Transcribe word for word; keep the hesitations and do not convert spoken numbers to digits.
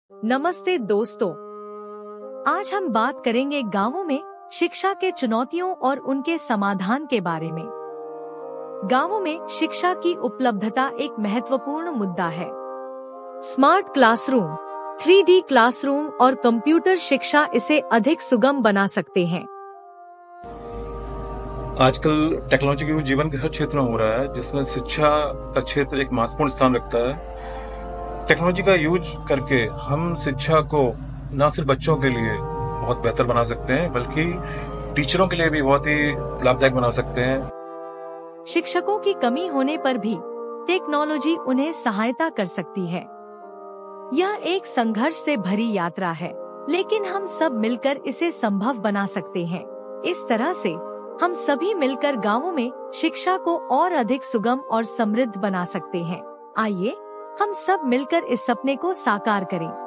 नमस्ते दोस्तों, आज हम बात करेंगे गांवों में शिक्षा के चुनौतियों और उनके समाधान के बारे में। गांवों में शिक्षा की उपलब्धता एक महत्वपूर्ण मुद्दा है। Smart classroom, three D classroom और कंप्यूटर शिक्षा इसे अधिक सुगम बना सकते हैं। आजकल टेक्नोलॉजी का यूज जीवन के हर क्षेत्र में हो रहा है, जिसमें शिक्षा का क्षेत्र एक महत्वपूर्ण स्थान रखता है। टेक्नोलॉजी का यूज करके हम शिक्षा को न सिर्फ बच्चों के लिए बहुत बेहतर बना सकते हैं, बल्कि टीचरों के लिए भी बहुत ही लाभदायक बना सकते हैं। शिक्षकों की कमी होने पर भी टेक्नोलॉजी उन्हें सहायता कर सकती है। यह एक संघर्ष से भरी यात्रा है, लेकिन हम सब मिलकर इसे संभव बना सकते हैं। इस तरह से हम सभी मिलकर गांवों में शिक्षा को और अधिक सुगम और समृद्ध बना सकते हैं। आइए हम सब मिलकर इस सपने को साकार करें।